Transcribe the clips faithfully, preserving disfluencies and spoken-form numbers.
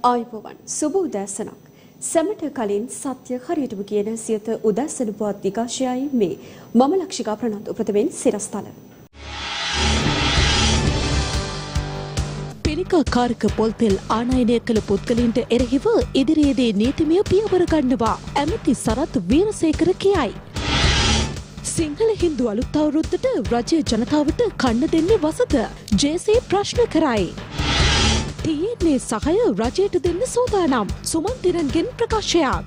ආයුබෝවන් සුබ උදෑසනක්. සැමට කලින් සත්‍ය හරියටම කියන සියත උදෑසන පුවත් විකාශයයි මේ මම ලක්ෂිකා ප්‍රනාන්දු ප්‍රථමයෙන් සිරස්තල. පිළිකාකාරක පොල්තෙල් ආනයනය කළ පුද්ගලයන්ට එරෙහිව ඉදිරියේදී නීතිමය පියවර ගන්නවා ඇමති සරත් වීරසේකර කියයි. සිංහල හින්දු අලුත් අවුරුද්දට රජය ජනතාවට කන්න දෙන්නේ වසත ජේ.සී ප්‍රශ්න කරයි. ටී එන් ඒ සහය රජයට දෙන්න සූදානම් සුමන්තිරන්ගෙන් ප්‍රකාශයක්.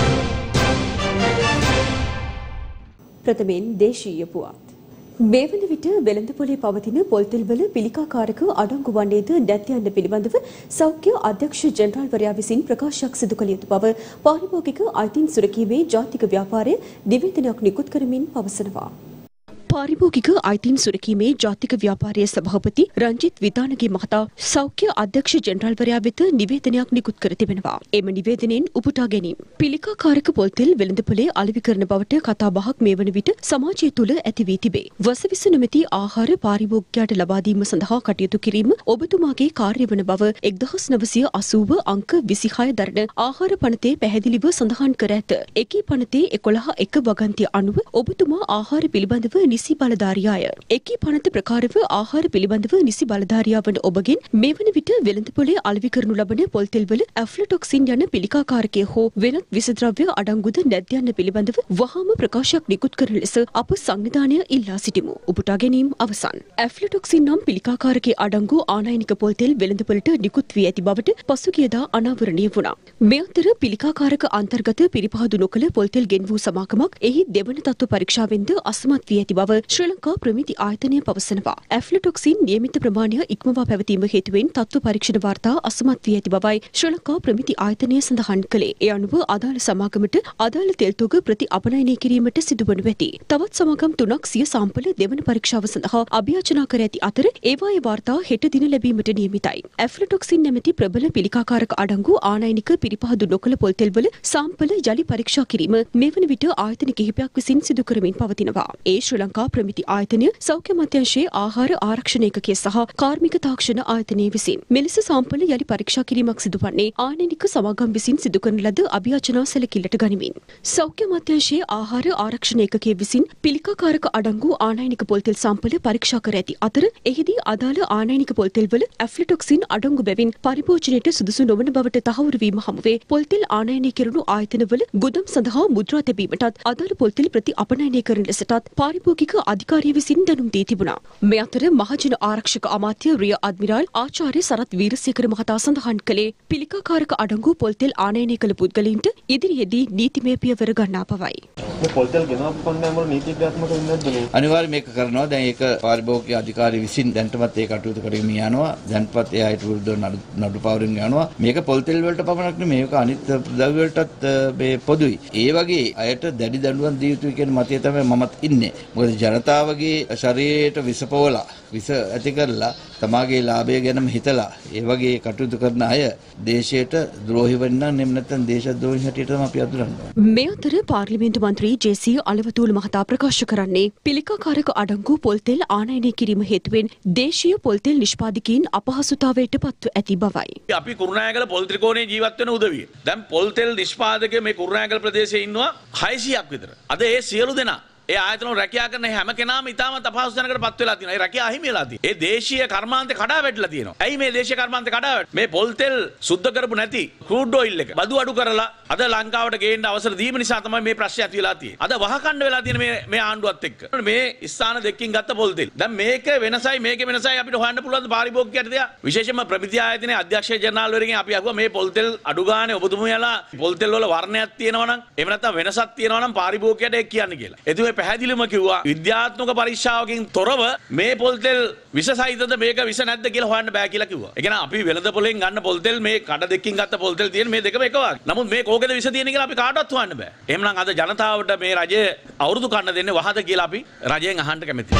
ප්‍රථමයෙන් දේශීය පුවත්. මේ වන විට වෙළඳපොලේ පවතින පොල්තෙල්වල පිළිකාකාරක අඩංගු වන්නේද නැත් යන්න පිළිබඳව සෞඛ්‍ය අධ්‍යක්ෂ ජෙනරාල්වරයා විසින් ප්‍රකාශයක් සිදු කළ යුතු බව පාරිභෝගික අයිතීන් සුරකීමේ ජාතික ව්‍යාපාරය නිවේදනයක් නිකුත් කරමින් පවසනවා. පාරිභෝගික අයිතීන් සුරකීමේ ජාතික ව්‍යාපාරයේ සභාපති රංජිත් විතානගේ මහතා සෞඛ්‍ය අධ්‍යක්ෂ ජෙනරාල්වරයා වෙත නිවේදනයක් නිකුත් කර තිබෙනවා. එම නිවේදනයෙන් උපුටා ගැනීම පිළිකාකාරක පොල්තෙල් වෙළඳපොලේ අලෙවි කරන බවට කතා බහක් මේ වන විට සමාජය තුළ ඇති වී තිබේ. වසවිස නොමැති ආහාර පාරිභෝගිකයාට ලබා දීම සඳහා කටයුතු කිරීම ඔබතුමාගේ කාර්ය වන බව එක්දහස් නවසිය අසූව අංක විසිහය දරන ආහාර පනතේ පැහැදිලිව සඳහන් කර ඇත. එකී පනතේ එකොළහ එක වගන්තිය අනුව ඔබතුමා ආහාර පිළිබඳව නිසි බලධාරියාය. එකී පනත ප්‍රකාරව ආහාර පිළිබඳව නිසි බලධාරියා වන ඔබගෙන් මේ වන විට වෙළඳපොලේ අලෙවි කරනු ලබන පොල්තෙල්වල ඇෆ්ලටොක්සින් යන පිළිකාකාරකය හෝ වෙනත් විසද්‍රව්‍ය අඩංගුද නැද්ද යන්න පිළිබඳව වහාම ප්‍රකාශයක් නිකුත් කරන ලෙස අප සංවිධානය ඉල්ලා සිටිමු. උපුටා ගැනීම අවසන්. ඇෆ්ලටොක්සින් නම් පිළිකාකාරකයේ අඩංගු ආනයනික පොල්තෙල් වෙළඳපොළට නිකුත් වී ඇති බවට පසුගියදා අනාවරණය වුණා. මේ අතර පිළිකාකාරක අන්තර්ගත පිරිපහදු නොකළ පොල්තෙල් ගෙන්වූ සමාගමක් එහි දෙවන තත්ත්ව පරීක්ෂාවෙන්ද අසමත් වී ඇති බව ශ්‍රී ලංකා ප්‍රමිති ආයතනය පවසනවා. ඇෆ්ලටොක්සින් නියමිත ප්‍රමාණය ඉක්මවා පැවතීම හේතුවෙන් තත්ත්ව පරීක්ෂණ වාර්තා අසමත් වී ඇති බවයි ශ්‍රී ලංකා ප්‍රමිති ආයතනය සඳහන් කළේ. ඒ අනුව අදාළ සමාගමට අදාළ තෙල් තොග ප්‍රති අපනයනය කිරීමට සිදුවනු ඇති. තවත් සමාගම් තුනක් සිය සාම්පල දෙවන පරීක්ෂාව සඳහා අභියාචනා කර ඇති අතර ඒවායේ වාර්තා හෙට දින ලැබීමට නියමිතයි. ඇෆ්ලටොක්සින් නැමැති ප්‍රබල පිළිකාකාරක අඩංගු ආනයනික පිරිපහදු නොකළ පොල්තෙල්වල සාම්පල යලි පරීක්ෂා කිරීම මේ වන විට ආයතන කිහිපයක් විසින් සිදු කරමින් පවතිනවා. ඒ ශ්‍රී ලංකා ප්‍රමිති ආයතනය සෞඛ්‍ය අමාත්‍යාංශයේ ආහාර ආරක්ෂණ ඒකකයේ සහ කාර්මික තාක්ෂණ ආයතනයේ විසින් මෙලෙස සාම්පල යලි පරීක්ෂා කිරීමක් සිදුවන්නේ ආනයනික සමාගම් විසින් සිදු කරන ලද අභියාචනා සැලකිල්ලට ගනිමින්. සෞඛ්‍ය අමාත්‍යාංශයේ ආහාර ආරක්ෂණ ඒකකයේ විසින් පිළිකාකාරක අඩංගු ආනයනික පොල්තෙල් සාම්පල පරීක්ෂා කර ඇති අතර එහිදී අදාළ ආනයනික පොල්තෙල්වල ඇෆ්ලටොක්සින් අඩංගු බැවින් පරිභෝජනයට සුදුසු නොවන බවට තහවුරු වීම හමුවේ පොල්තෙල් ආනයනය කෙරුණු ආයතනවල ගුදම් සඳහා මුද්‍රා තැබීමටත් අදාළ පොල්තෙල් ප්‍රති අපනයනය කරන ලෙසටත් පාරිභෝගික අධිකාරිය විසින් දැනුම් දී තිබුණා. මේ අතර මහජන ආරක්ෂක අමාත්‍ය රිය අද්මිරාල් ආචාර්ය සරත් වීරසේකර මහතා සඳහන් කළේ පිළිකාකාරක අඩංගු පොල්තෙල් ආනයනය කළ පුද්ගලයින්ට ඉදිරියේදී නීතිමය පියවර ගන්නා බවයි. පොල්තෙල් ගෙනවපු කණ්ඩායම් වල නීති ක්‍රියාත්මක වෙන්නේ නැද්ද මේ? අනිවාර්යයෙන් මේක කරනවා. දැන් ඒක පාරිභෝගික අධිකාරිය විසින් දැන්ටමත් ඒ කටයුතු කරගෙන යනවා. දැන්පත් ඒ අයට විරුද්ධව නඩු පවරින් යනවා. මේක පොල්තෙල් වලට පමණක් නෙමෙයි මේක අනිත් ද්‍රව්‍ය වලටත් මේ පොදුයි. ඒ වගේ අයට දැඩි දඬුවම් දිය යුතුයි කියන මතය තමයි මමත් ඉන්නේ. මොකද ජනතාවගේ ශරීරයට විස පොවලා විස ඇති කරලා තමාගේ ලාභය ගැනම හිතලා ඒ වගේ කටයුතු කරන අය දේශයට ද්‍රෝහි වෙන්න නම් නැත්නම් දේශද්‍රෝහී හැටියට තමයි අපි අඳුරන්නේ. මේ අතර පාර්ලිමේන්තු මන්ත්‍රී ජේ.සී අලවතුල මහතා ප්‍රකාශ කරන්නේ පිළිකාකාරක අඩංගු පොල්තෙල් ආනයනය කිරීම හේතුවෙන් දේශීය පොල්තෙල් නිෂ්පාදකයින් අපහසුතාවයට පත්ව ඇති බවයි. අපි කුරුණෑගල පොල් ත්‍රිකෝණයේ ජීවත් වෙන උදවිය. දැන් පොල්තෙල් නිෂ්පාදකයෝ මේ කුරුණෑගල ප්‍රදේශයේ ඉන්නවා හයසියක් විතර. අද ඒ සියලු දෙනා ඒ ආයතන රැකියා කරන හැම කෙනාම ඉතාමත් අපහසුතාවයකට පත් වෙලා තියෙනවා. ඒ රැකියා අහිමි වෙලා තියෙනවා. ඒ දේශීය කර්මාන්තේ කඩා වැටලා තියෙනවා. ඇයි මේ දේශීය කර්මාන්තේ කඩා වැටෙන්නේ? මේ පොල් තෙල් සුද්ධ කරපු නැති ක්‍රූඩ් ඔයිල් එක බදු අඩු කරලා අද ලංකාවට ගේන්න අවසර දීම නිසා තමයි මේ ප්‍රශ්නේ ඇති වෙලා තියෙන්නේ. අද වහකණ්ඩ වෙලා තියෙන මේ මේ ආණ්ඩුවත් එක්ක. මේ ස්ථාන දෙකකින් ගත්ත පොල් තෙල්. දැන් මේක වෙනසයි මේකේ වෙනසයි අපිට හොයන්න පුළුවන් පාරිභෝගිකයට දෙයක්. විශේෂයෙන්ම ප්‍රමිති ආයතනයේ අධ්‍යක්ෂ ජනරාල්වරගෙන් අපි අහුවා මේ පොල් තෙල් අඩු ගානේ ඔබතුමියලා පොල් තෙල් වල වර්ණයක් තියෙනවා නම් එහෙම නැත්නම් වෙනසක් තියෙනවා නම් පාරිභෝගිකයට ඒක කියන්න කියලා. එතුමේ පැහැදිලිවම කිව්වා විද්‍යාත්මක පරීක්ෂාවකින් තොරව මේ පොල්තෙල් විස සහිතද මේක විස නැද්ද කියලා හොයන්න බෑ කියලා කිව්වා. ඒ කියන්නේ අපි වෙළඳ පොලෙන් ගන්න පොල්තෙල් මේ කඩ දෙකකින් ගත්ත පොල්තෙල් තියෙන මේ දෙකම එක වගේ. නමුත් මේ කෝකේද විස තියෙන කියලා අපි කාටවත් හොයන්න බෑ. එහෙමනම් අද ජනතාවට මේ රජය අවුරුදු කන්න දෙන්නේ වහද කියලා අපි රජයෙන් අහන්න කැමතියි.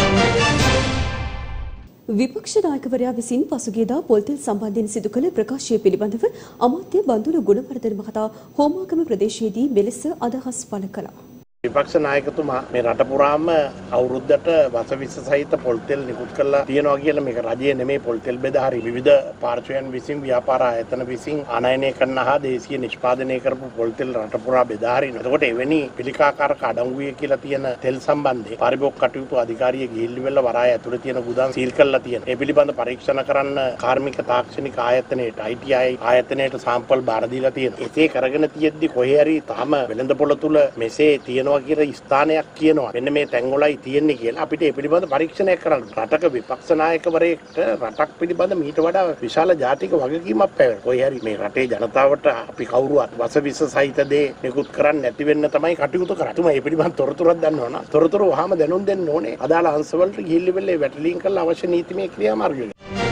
විපක්ෂ නායකවරයා විසින් පසුගියදා පොල්තෙල් සම්බන්ධයෙන් සිදු කළ ප්‍රකාශය පිළිබඳව අමාත්‍ය බන්දුල ගුණවර්ධන මහතා හෝමාගම ප්‍රදේශයේදී මෙලෙස අදහස් පළ කළා. විපක්ෂ නායකතුමා මේ රට පුරාම අවුරුද්දට වසවිස සහිත පොල් තෙල් නිකුත් කරලා තියෙනවා කියලා මේක රජයේ නෙමෙයි පොල් තෙල් බෙදාහරි විවිධ පාර්ශ්වයන් විසින් ව්‍යාපාර ආයතන විසින් ආනයනය කරන හා දේශීය නිෂ්පාදනය කරපු පොල් තෙල් රට පුරා බෙදාහරින. එතකොට එවැනි පිළිකාකාරක අඩංගුවේ කියලා තියෙන තෙල් සම්බන්ධයෙන් පරිභෝග කටයුතු අධිකාරිය ගිහිල්ලි වෙලා වරාය ඇතුළේ තියෙන ගුදාම් සීල් කරලා තියෙනවා. ඒ පිළිබඳ පරීක්ෂණ කරන්න කාර්මික තාක්ෂණික ආයතනයට I T I ආයතනයට සාම්පල් බාර දීලා තියෙනවා. ඒකේ කරගෙන තියෙද්දි කොහේ හරි තාම වෙළඳ පොළ තුල මෙසේ තියෙන කියලා ස්ථානයක් කියනවා. මෙන්න මේ තැන්වලයි තියෙන්නේ කියලා අපිට ඒ පිළිබඳ පරීක්ෂණයක් කරන්න. රටක විපක්ෂ නායකවරයෙක්ට රටක් පිළිබඳ මීට වඩා විශාල ජාතික වගකීමක් පැවැර. කොයි හරි මේ රටේ ජනතාවට අපි කවුරුවත් වසවිස සහිත දේ නිකුත් කරන්නේ නැති වෙන්න තමයි කටයුතු කරන්නේ. තුමා මේ පිළිබඳ තොරතුරක් දන්නවනම් තොරතුරු වහාම දැනුම් දෙන්න ඕනේ. අදාළ අංශවලට ගිහිල්ලි වෙලේ වැටලීම් කරලා අවශ්‍ය නීතිමය ක්‍රියාමාර්ග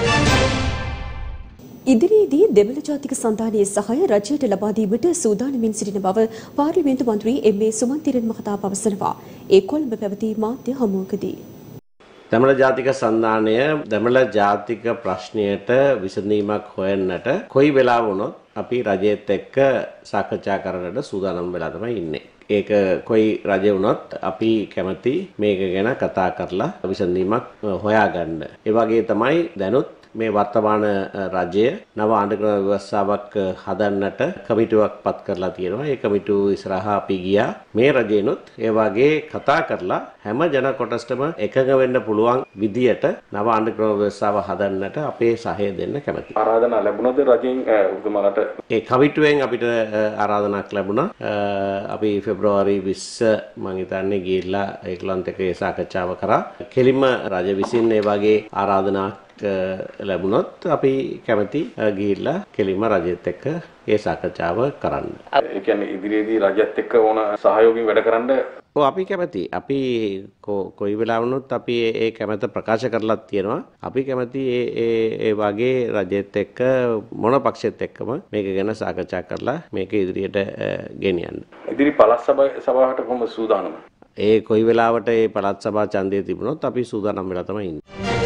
ඉදිරියේදී දෙමළ ජාතික සන්ධානයේ සහාය රජයට ලබා දීමට සූදානමින් සිටින බව පාර්ලිමේන්තු මන්ත්‍රී එම් ඒ සුමන්තිරන් මහතා පවසනවා. ඒ කොළඹ පැවති මාධ්‍ය හමුවකදී දෙමළ ජාතික සන්ධානය දෙමළ ජාතික ප්‍රශ්නයට විසඳීමක් හොයන්නට කොයි වෙලාව වුණොත් අපි රජයේත් එක්ක සාකච්ඡා කරන්නට සූදානම් වෙලා තමයි ඉන්නේ. ඒක කොයි රජය වුණත් අපි කැමති මේක ගැන කතා කරලා විසඳීමක් හොයාගන්න. ඒ වගේ තමයි දැනුත් මේ වර්තමාන රජය නව ආණ්ඩුක්‍රම ව්‍යවස්ථාවක් හදන්නට කමිටුවක් පත් කරලා තියෙනවා. ඒ කමිටුව ඉස්සරහා අපි ගියා. මේ රජයනොත් ඒ වගේ කතා කරලා හැම ජන කොටසටම එකඟ වෙන්න පුළුවන් විදියට නව ආණ්ඩුක්‍රම ව්‍යවස්ථාව හදන්නට අපේ සහාය දෙන්න කැමතියි. ආරාධනා ලැබුණද රජෙන් ඔබතුමාලට? ඒ කමිටුවෙන් අපිට ආරාධනාවක් ලැබුණා. අපි පෙබ්‍රවාරි විස්ස මම හිතන්නේ ගිහිල්ලා ඒගොල්ලන්ට එක්ක සාකච්ඡාව කරා. කෙලින්ම රජ විසින් ඒ වගේ ආරාධනාවක් ලැබුණොත් අපි කැමති ගිහිල්ලා කෙලින්ම රජයත් එක්ක ඒ සාකච්ඡාව කරන්න. ඒ කියන්නේ ඉදිරියේදී රජයත් එක්ක ඕන සහයෝගයෙන් වැඩ කරන්න ඔව් අපි කැමති. අපි කොයි වෙලාවනොත් අපි ඒ කැමැත්ත ප්‍රකාශ කරලා තියෙනවා. අපි කැමති ඒ ඒ ඒ වගේ රජයත් එක්ක මොන පක්ෂෙත් එක්කම මේක ගැන සාකච්ඡා කරලා මේක ඉදිරියට ගෙනියන්න. ඉදිරි පළාත් සභාවට කොහොමද සූදානම? ඒ කොයි වෙලාවට ඒ පළාත් සභා ඡන්දය තිබුණොත් අපි සූදානම් වෙලා තමයි ඉන්නේ.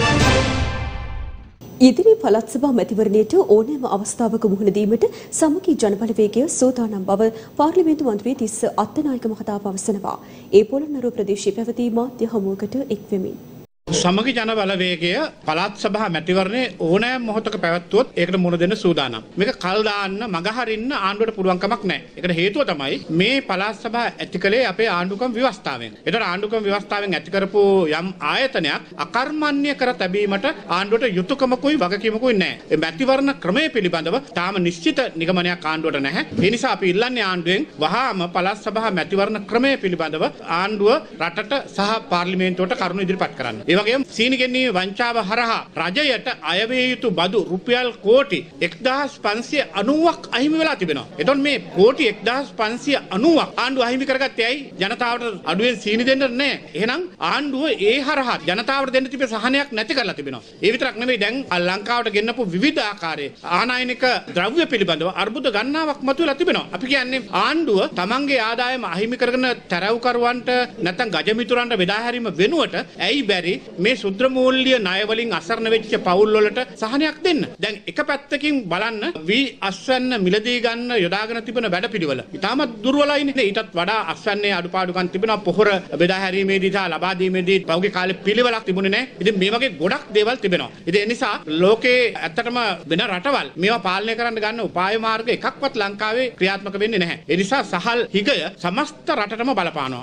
ඉදිරි පළාත් සභා මැතිවරණයට ඕනෑම අවස්ථාවක මුහුණ දීමට සමගි ජනබලවේගය සූදානම් බව පාර්ලිමේන්තු මන්ත්‍රී තිස්ස අත්තනායක මහතා පවසනවා. ඒ පොළොන්නරුව ප්‍රදේශයේ පැවති මාධ්‍ය හමුවකට එක්වෙමින් සමගි ජන බලවේගය පළාත් සභා මැතිවරණයේ ඕනෑම මොහොතක පැවැත්වුවොත් ඒකට මුහුණ දෙන්න සූදානම්. මේක කල් දාන්න මගහරින්න ආණ්ඩුවට පුළුවන් කමක් නැහැ. ඒකට හේතුව තමයි මේ පළාත් සභා ඇතිකලේ අපේ ආණ්ඩුක්‍රම ව්‍යවස්ථාවෙන්. ඒතර ආණ්ඩුක්‍රම ව්‍යවස්ථාවෙන් ඇති කරපු යම් ආයතනයක් අකර්මණ්‍ය කර තැබීමට ආණ්ඩුවට යුතුයකමකුයි වගකීමකුයි නැහැ. ඒ මැතිවරණ ක්‍රමය පිළිබඳව තාම නිශ්චිත නිගමනයක් ආණ්ඩුවට නැහැ. ඒ නිසා අපි ඉල්ලන්නේ ආණ්ඩුවෙන් වහාම පළාත් සභා මැතිවරණ ක්‍රමය පිළිබඳව ආණ්ඩුව රටට සහ පාර්ලිමේන්තුවට කරුණු ඉදිරිපත් කරන්න. ඒ වගේම සීනි ගෙන්නීමේ වංචාව හරහා රජයට අයවිය යුතු බදු රුපියල් කෝටි එක්දාස් පන්සිය අනූවක් අහිමි වෙලා තිබෙනවා. එතකොට මේ කෝටි එක්දාස් පන්සිය අනූවක් ආණ්ඩුව අහිමි කරගත්තේ ඇයි? ජනතාවට අඩුවෙන් සීනි දෙන්න නැහැ. එහෙනම් ආණ්ඩුව ඒ හරහා ජනතාවට දෙන්න තිබෙන සහනයක් නැති කරලා තිබෙනවා. ඒ විතරක් නෙමෙයි දැන් ලංකාවට ගෙන්නපු විවිධ ආකාරයේ ආනයනික ද්‍රව්‍ය පිළිබඳව අර්බුද ගණනාවක් මතුවලා තිබෙනවා. අපි කියන්නේ ආණ්ඩුව තමන්ගේ ආදායම අහිමි කරගෙන තරව්කරුවන්ට නැත්නම් ගජමිතුරන්ට බෙදා හැරීම වෙනුවට ඇයි බැරි මේ සුද්‍ර මූල්‍ය ණය වලින් අසරණ වෙච්ච පවුල් වලට සහනයක් දෙන්න. දැන් එක පැත්තකින් බලන්න වී අස්වැන්න මිලදී ගන්න යොදාගෙන තිබෙන වැඩපිළිවෙල. ඊටමත් දුර්වලයිනේ. ඊටත් වඩා අස්වැන්නේ අඩුපාඩුකම් තිබෙනවා. පොහොර බෙදා හැරීමේදී සහ ලබා දීමේදී පෞගේ කාලේ පිළිවෙලක් තිබුණේ නැහැ. ඉතින් මේ වගේ ගොඩක් දේවල් තිබෙනවා. ඉතින් ඒ නිසා ලෝකේ ඇත්තටම වෙන රටවල් මේවා පාලනය කරන්න ගන්න උපාය මාර්ග එකක්වත් ලංකාවේ ක්‍රියාත්මක වෙන්නේ නැහැ. ඒ නිසා සහල් හිගය සමස්ත රටටම බලපානවා.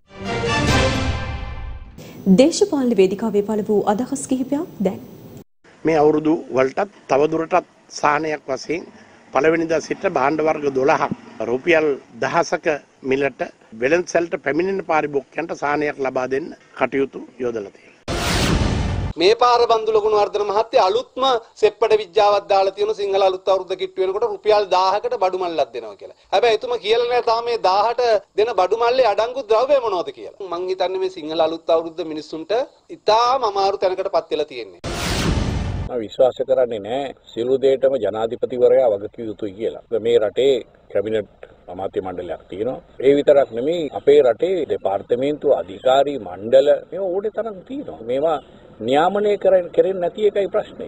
දේශපාලන වේදිකාවේ පළ වූ අදහස් කිහිපයක් දැන් මේ අවුරුදු වලටත් තවදුරටත් සාහනයක් වශයෙන් පළවෙනිදා සිට භාණ්ඩ වර්ග දොළහක් රුපියල් දහසක මිලට වෙළඳසැලට පැමිණෙන පාරිභෝගිකයන්ට සාහනයක් ලබා දෙන්න කටයුතු යොදලා තියෙනවා. මේ පාර බන්දු ලකුණු වර්ධන මහත්තයා අලුත්ම සෙප්පඩ විජ්ජාවක් දාලා තියෙන සිංහල අලුත් අවුරුද්ද කිට්ටු වෙනකොට රුපියල් දහයකට බඩු මල්ලක් දෙනවා කියලා. හැබැයි එතුමා කියලා නෑ තාම මේ දහයට දෙන බඩු මල්ලේ අඩංගු ද්‍රව්‍ය මොනවද කියලා. මං හිතන්නේ මේ සිංහල අලුත් අවුරුද්ද මිනිස්සුන්ට ඉතාම අමාරු තැනකටපත් වෙලා තියෙන්නේ. මම විශ්වාස කරන්නේ නෑ සියලු දේටම ජනාධිපතිවරයා වගකිය යුතුයි කියලා. මේ රටේ කැබිනට් අමාත්‍ය මණ්ඩලයක් තියෙනවා. ඒ විතරක් නෙමෙයි අපේ රටේ දෙපාර්තමේන්තු අධිකාරී මණ්ඩල මේ ඕනේ තරම් තියෙනවා. මේවා නියාමනය කරන්නේ නැති එකයි ප්‍රශ්නේ.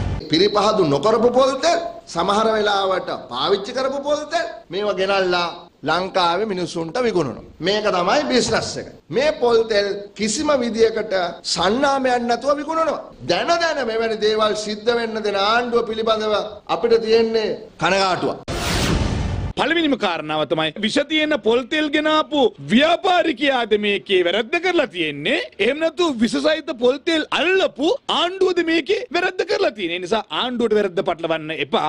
පිරිපහදු නොකරපු පොල්තෙල් සමහර වෙලාවට පාවිච්චි කරපු පොල්තෙල් මේවා ගෙනල්ලා ලංකාවේ මිනිස්සුන්ට විකුණනවා. මේක තමයි බිස්නස් එක. මේ පොල් තෙල් කිසිම විදියකට සන්නාමයක් නැතුව විකුණනවා. දැන දැන මෙවැනි දේවල් සිද්ධ වෙන්න දෙන ආණ්ඩුව පිළිබඳව අපිට තියෙන්නේ කනගාටුවක්. පළවෙනිම කාරණාව තමයි විෂ තියෙන පොල් තෙල් ගෙනාපු ව්‍යාපාරිකයාද මේකේ වැරද්ද කරලා තියෙන්නේ. එහෙම නැතු විෂ සහිත පොල් තෙල් අල්ලපු ආණ්ඩුවද මේකේ වැරද්ද කරලා තියෙන්නේ. ඒ නිසා ආණ්ඩුවට වැරද්ද පටලවන්න එපා.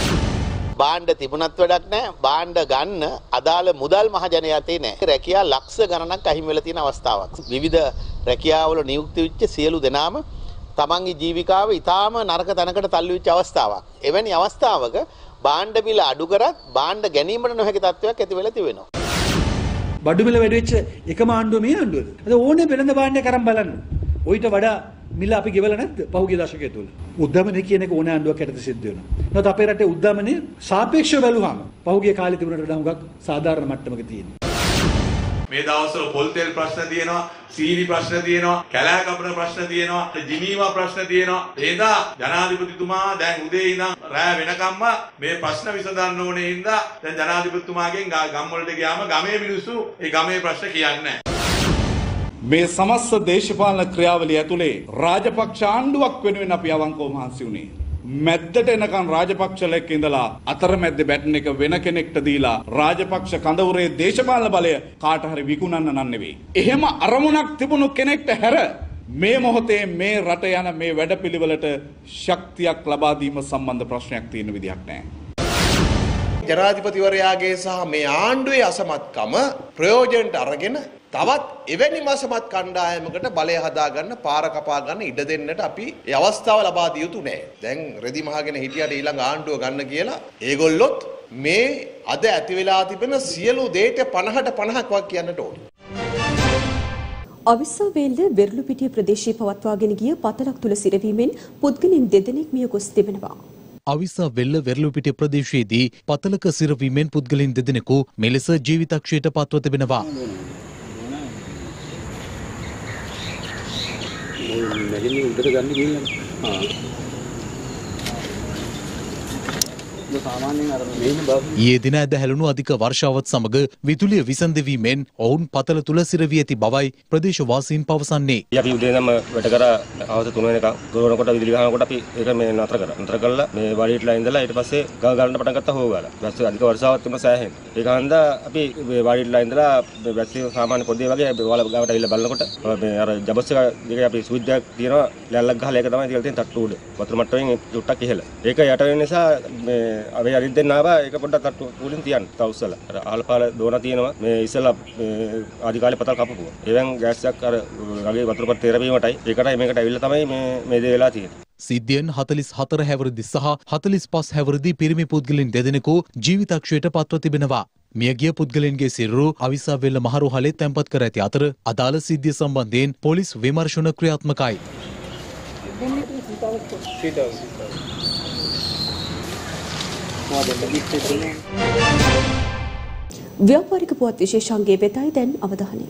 බාණ්ඩ තිබුණත් වැඩක් නැහැ. බාණ්ඩ ගන්න අදාළ මුදල් මහජනයාතේ නැහැ. රැකියා ලක්ෂ ගණනක් අහිමි වෙලා තියෙන අවස්ථාවක්. විවිධ රැකියාවල නියුක්ති වෙච්ච සියලු දෙනාම තමන්ගේ ජීවිකාව ඊටාම නරක තැනකට තල්ලු වෙච්ච අවස්ථාවක්. එවැනි අවස්ථාවක බාණ්ඩ මිල අඩු කරත් බාණ්ඩ ගැනීමට නොහැකි තත්ත්වයක් ඇති වෙලා තිබෙනවා. බඩු මිල වැඩි වෙච්ච එකම ආණ්ඩුව මේ ආණ්ඩුවද? අද ඕනේ වෙළඳ භාණ්ඩයක් අරන් බලන්න. ඔయిత වඩා මිල අපි ගෙවලා නැද්ද පහුගිය දශකය තුල? උද්දමනය කියන එක ඕනේ ආණ්ඩුවක් යටතේ සිද්ධ වෙනවා. නැත්නම් අපේ රටේ උද්දමනය සාපේක්ෂව බැලුවාම පහුගිය කාලේ තිබුණට වඩා හුඟක් සාධාරණ මට්ටමක තියෙනවා. මේ දවස්වල පොල් තෙල් ප්‍රශ්න තියෙනවා, සීනි ප්‍රශ්න තියෙනවා, කැලෑ කපන ප්‍රශ්න තියෙනවා, ජිනීවා ප්‍රශ්න තියෙනවා. ඒදා ජනාධිපතිතුමා දැන් උදේ ඉඳන් රෑ වෙනකම්ම මේ ප්‍රශ්න විසඳන්න ඕනේ හින්දා දැන් ජනාධිපතිතුමාගෙන් ගම් වලට ගියාම ගමේ මිනිස්සු ඒ ගමේ ප්‍රශ්න කියන්නේ නැහැ. මේ සමස්ත දේශපාලන ක්‍රියාවලිය ඇතුලේ රාජපක්ෂ ආණ්ඩුවක් වෙනුවෙන් අපි අවංකව මහන්සි වුණේ. මැද්දට එනකන් රාජපක්ෂලෙක් ඉඳලා අතරමැද්ද බැටන් එක වෙන කෙනෙක්ට දීලා රාජපක්ෂ කඳවුරේ දේශපාලන බලය කාට හරි විකුණන්න නන් නෙවෙයි. එහෙම අරමුණක් තිබුණු කෙනෙක්ට හැර මේ මොහොතේ මේ රට යන මේ වැඩපිළිවෙලට ශක්තියක් ලබා දීම සම්බන්ධ ප්‍රශ්නයක් තියෙන විදිහක් නැහැ. ජනාධිපතිවරයාගේ සහ මේ ආණ්ඩුවේ අසමත්කම ප්‍රයෝජනට අරගෙන තවත් එවැනි මසමත් කණ්ඩායමකට බලය හදාගන්න පාර කපා ගන්න ඉඩ දෙන්නට අපි ඒ අවස්ථාව ලබා දිය යුතු නෑ. දැන් රෙදි මහගෙන හිටියට ඊළඟ ආණ්ඩුව ගන්න කියලා ඒගොල්ලොත් මේ අද ඇති වෙලා තිබෙන සියලු දේට පනහට පනහක් වක් කියන්නට ඕනේ. අවිස්සාවේල්ල වෙරළුපිටිය ප්‍රදේශයේ පවත්වාගෙන ගිය පතලක් තුල සිරවීමෙන් පුද්ගලයන් දෙදෙනෙක් මිය ගොස් තිබෙනවා. අවිස්සාවේල්ල වෙරළුපිටිය ප්‍රදේශයේදී පතලක සිරවීමෙන් පුද්ගලයන් දෙදෙනෙකු මෙලෙස ජීවිතක්ෂයට පත්ව තිබෙනවා. නැගින්න උඩට ගන්න ගිහින් ආ ඊයේ දින ඇද හැලුණු අධික වර්ෂාවත් සමග විදුලිය විසඳවීමෙන් ඔවුන් පතල තුල සිරවී ඇති බවයි ප්‍රදේශවාසීන් පවසන්නේ. අපි උදේ ඉඳන්ම වැඩ කරා අවුරුදු තුන වෙනකම් ගොරනකොට විදුලි ගහනකොට අපි ඒක මේ නතර කරා. නතර කළා මේ වාඩියටලා ඉඳලා ඊට පස්සේ ගහ ගන්න පටන් ගත්තා හොගාලා. ඊපස්සේ අධික වර්ෂාවත් තිබුණා සෑහෙන. ඒක හන්දා අපි මේ වාඩියටලා ඉඳලා වැස්සි සාමාන්‍ය පොඩේ වගේ වල ගාවට ඇවිල්ලා බලනකොට මේ අර ජබස් එක දිගේ අපි ස්විච් එකක් තියෙනවා ලැල්ලක් ගහලා ඒක තමයි තියලා තියෙන තට්ටු උඩ. වතුර මට්ටමින් චුට්ටක් ඉහළ. ඒක යට වෙන නිසා මේ අපි හරි දෙන්න ආවා ඒක පොඩ්ඩක් තට්ටු උඩින් තියන්න තවුස්සලා අර ආලපාල දෝන තියෙනවා මේ ඉස්සලා ආදි කාලේ පතල් කපපුවා එවෙන් ගෑස් එකක් අර වගේ වතුර පත් තෙරපීමටයි ඒකටයි මේකට ඇවිල්ලා තමයි මේ මේ දේ වෙලා තියෙන්නේ. සිද්ධියෙන් හතළිස් හතර හැවිරිදි සහ හතළිස් පහ හැවිරිදි පිරිමි පුද්ගලයන් දෙදෙනෙකු ජීවිතක්ෂයට පත්ව තිබෙනවා. මියගිය පුද්ගලයන්ගේ සිරුරු අවිස්සාවේල්ල මහරෝහලේ තැන්පත් කර ඇති අතර අදාළ සිද්ධිය සම්බන්ධයෙන් පොලිස් විමර්ශන ක්‍රියාත්මකයි. ව්‍යාපාරික පුවත් විශේෂාංගයේ වෙතයි දැන් අවධානය.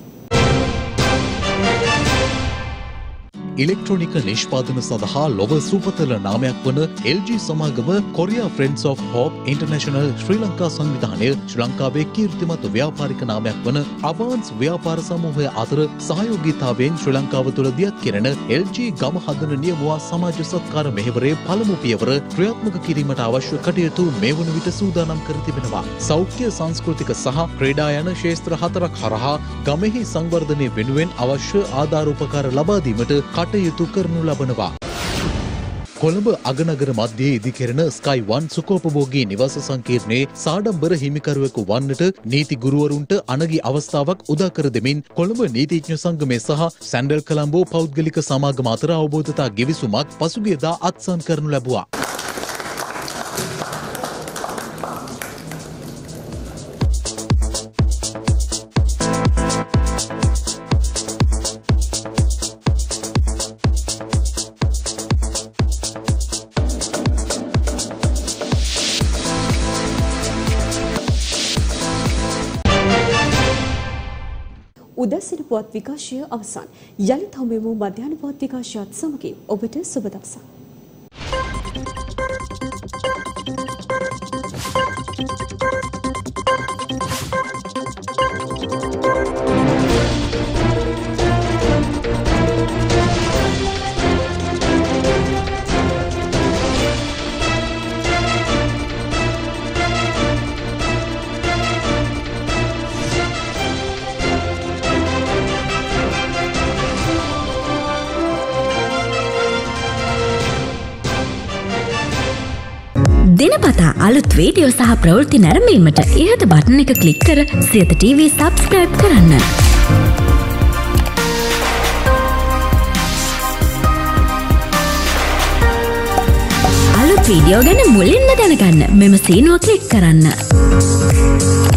ඉලෙක්ට්‍රොනික නිෂ්පාදන සඳහා ලොව සුපතල නාමයක් වන එල් ජී සමාගම Korea friends of hope international Sri Lanka සංවිධානය ශ්‍රී ලංකාවේ කීර්තිමත් ව්‍යාපාරික නාමයක් වන අවාන්ස් ව්‍යාපාර සමූහය අතර සහයෝගීතාවයෙන් ශ්‍රී ලංකාව තුළ දියත් කෙරෙන එල් ජී ගම හදන නියමුවා සමාජ සත්කාර මෙහෙවරේ පළමු පියවර ක්‍රියාත්මක කිරීමට අවශ්‍ය කටයුතු මේ වන විට සූදානම් කර තිබෙනවා. සෞඛ්‍ය සංස්කෘතික සහ ක්‍රීඩා යන ක්ෂේත්‍ර හතරක් හරහා ගමෙහි සංවර්ධනය වෙනුවෙන් අවශ්‍ය ආධාර උපකාර ලබා දීමට කටයුතු කරනු ලබනවා. කොළඹ අගනගර මධ්‍යයේ ඉදිකෙරෙන ස්කයි වන් සුඛෝපභෝගී නිවාස සංකීර්ණයේ සාඩම්බර හිමිකරුවෙකු වන්නට නීති ගුරුවරුන්ට අනගි අවස්ථාවක් උදා කර දෙමින් කොළඹ නීතිඥ සංගමය සහ සැන්ඩල් කලම්බෝ පෞද්ගලික සමාගම අතර අවබෝධතා ගෙවිසුමක් පසුගියදා අත්සන් කරනු ලැබුවා. උදැසන පුවත් විකාශය අවසන්. යළිත් හමුවෙමු මධ්‍යහන පුවත් විකාශයත් සමගින්. ඔබට සුබ දවසක්. දිනපතා අලුත් වීඩියෝ සහ ප්‍රවෘත්ති නැරඹීමට ඉහත බටන් එක ක්ලික් කර සියත ටීවී සබ්ස්ක්‍රයිබ් කරන්න. අලුත් වීඩියෝ ගැන මුලින්ම දැනගන්න මෙම සීනුව ක්ලික් කරන්න.